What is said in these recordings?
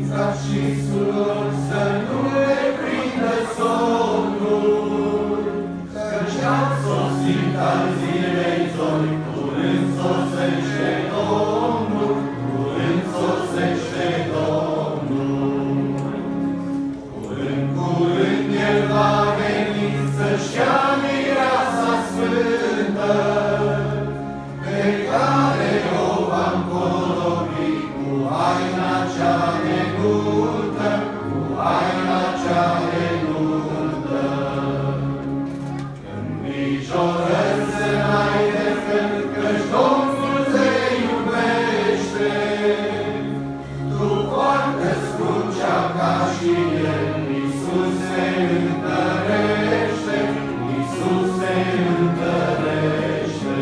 Frați și surori, să nu le prindă somnul, căci a sosit al zilei zori, curând sosește Domnul, curând sosește Domnul. Curând, curând El va veni să-și ia mireasa sfântă, pe care o va împodobri cu haina cea de nuntă, cu haina cea de nuntă. Îngrijorări-ți n-ai de fel, căci Domnul te iubește. Tu poartă-ți crucea ca și El, Iisus te întărește, Iisus te întărește.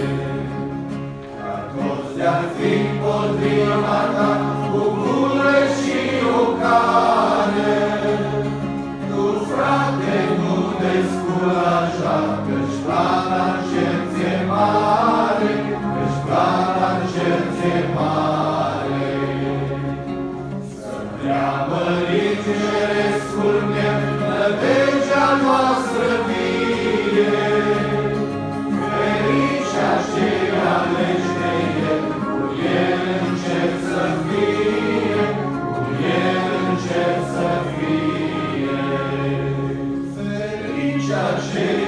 Ca toți de-ar fi împotriva ta, cu gură și ocare, tu, frate, nu te descuraja, căci plata-n cer ți-e mare, căci plata-n cer ți-e mare. Să preamărit cerescul meu, nădejdea noastră vie, ferici aceia aleși de El, cu El în cer să fie, cu El în cer să fie. Ferici aceia